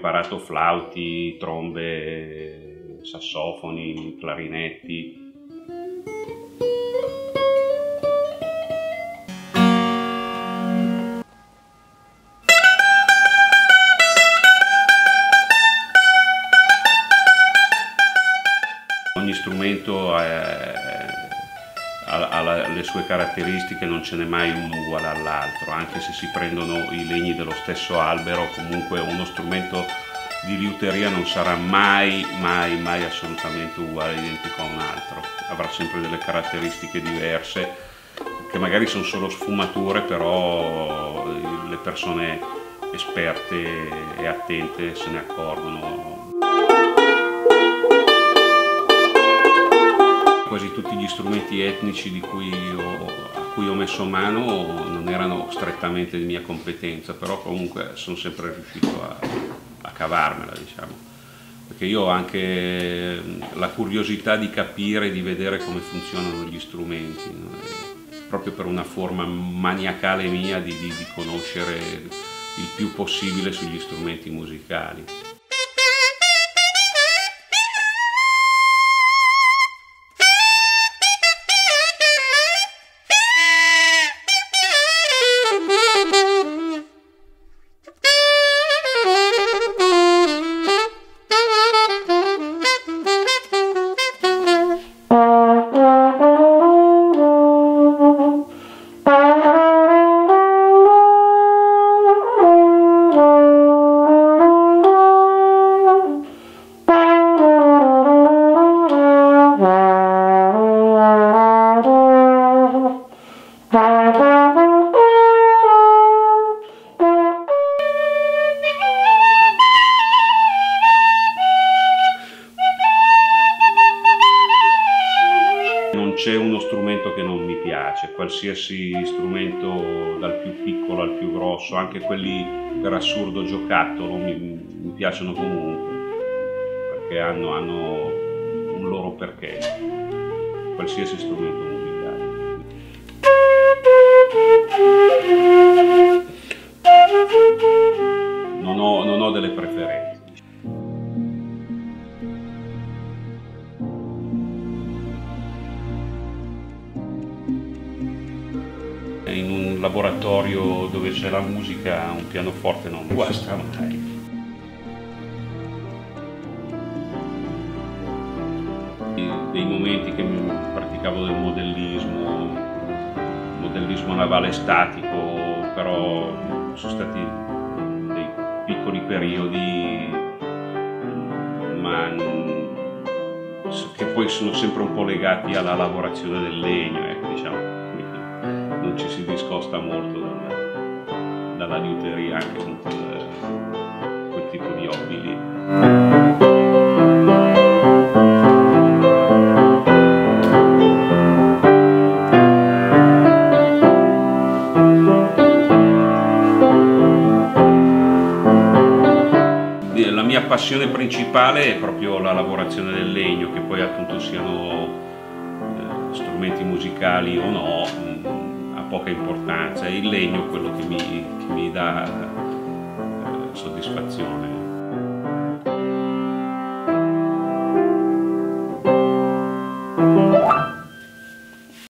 imparato flauti, trombe, sassofoni, clarinetti. Ogni strumento ha le sue caratteristiche, non ce n'è mai uno uguale all'altro, anche se si prendono i legni dello stesso albero, comunque uno strumento di liuteria non sarà mai assolutamente uguale, identico a un altro, avrà sempre delle caratteristiche diverse, che magari sono solo sfumature, però le persone esperte e attente se ne accorgono. Quasi tutti gli strumenti etnici a cui ho messo mano non erano strettamente di mia competenza, però comunque sono sempre riuscito a cavarmela, diciamo, perché io ho anche la curiosità di capire, di vedere come funzionano gli strumenti, no? Proprio per una forma maniacale mia di conoscere il più possibile sugli strumenti musicali. Non c'è uno strumento che non mi piace, qualsiasi strumento, dal più piccolo al più grosso, anche quelli per assurdo giocattolo mi piacciono comunque, perché hanno un loro perché, qualsiasi strumento musicale. Non ho delle preferenze. In un laboratorio dove c'è la musica, un pianoforte non guasta mai. Dei momenti che praticavo del modellismo navale statico, però sono stati dei piccoli periodi, ma che poi sono sempre un po' legati alla lavorazione del legno, ecco, diciamo. Non ci si discosta molto dalla liuteria anche con quel tipo di hobby lì. La mia passione principale è proprio la lavorazione del legno, che poi appunto siano strumenti musicali o no, poca importanza, è il legno quello che mi dà soddisfazione.